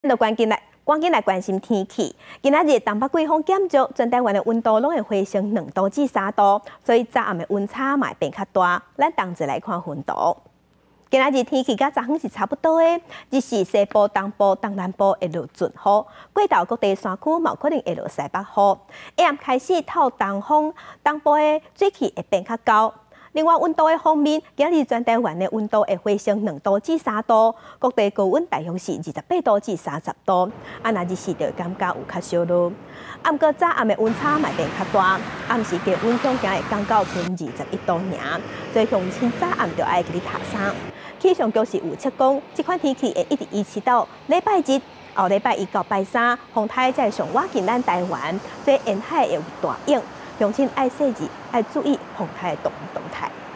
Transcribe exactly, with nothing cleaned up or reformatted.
就关紧来，赶紧来关心天气。今仔日东北季风减弱，全台湾的温度拢会回升两度至三度，所以早暗的温差嘛会变较大。咱同齐来看温度。今仔日天气甲昨昏是差不多的，只是西部、东部、东南部会落阵雨，过道各地山区嘛有可能会落西北雨。下暗开始透东风，东部的水汽会变较高。另外，温度的方面，今日全台湾的温度会回升两度至三度，各地高温大约是二十八度至三十度。啊，那日时就会感觉有较烧热。暗过早暗的温差嘛变较大，暗时低温总行会降到仅二十一度尔，所以乡亲早暗就爱去读衫。气象局是预测讲，这款天气会一直维持到礼拜日、后礼拜一到拜三，风台才会上挖进咱台湾，所以沿海会有大影。乡亲爱细致，爱注意风台的动动态。